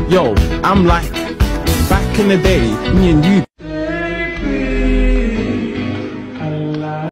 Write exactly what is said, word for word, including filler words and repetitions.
Yo, I'm like, back in the day, me and you